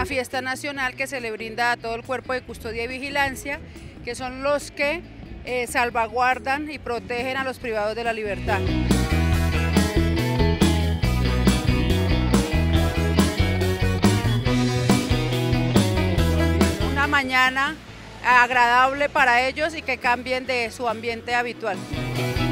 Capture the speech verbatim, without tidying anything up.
una fiesta nacional que se le brinda a todo el cuerpo de custodia y vigilancia, que son los que eh, salvaguardan y protegen a los privados de la libertad. Una mañana agradable para ellos y que cambien de su ambiente habitual.